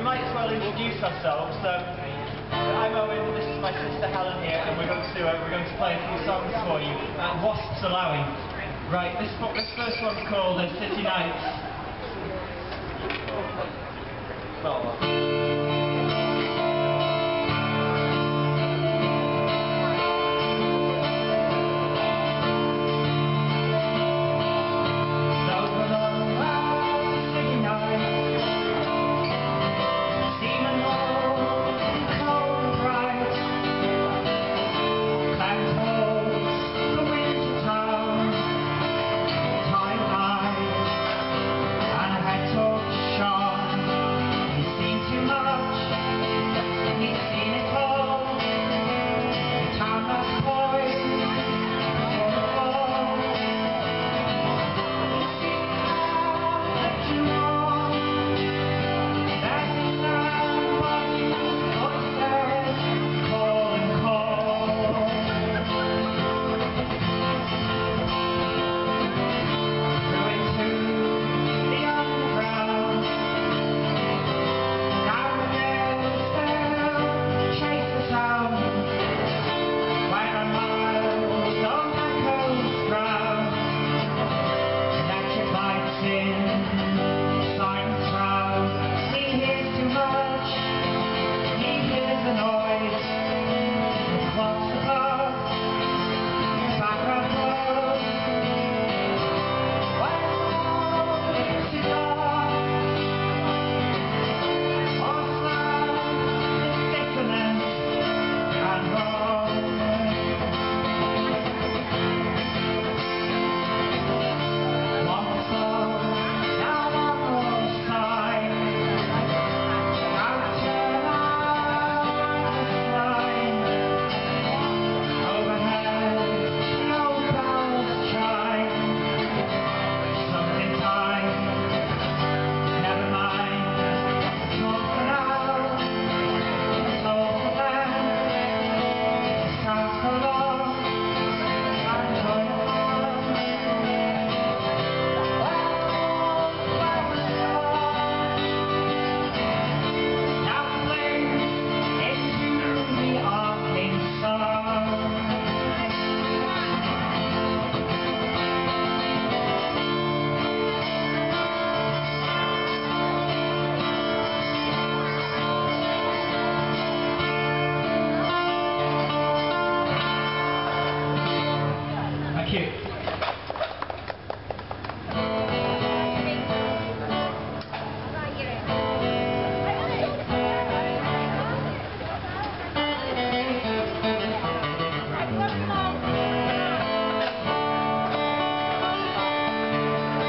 might as well introduce ourselves. I'm Owen, this is my sister Helen here, and we're going to play a few songs for you. Wasps allowing. Right, this first one's called City Nights.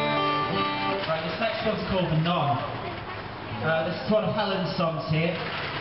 This one's called The Non. This is one of Helen's songs here.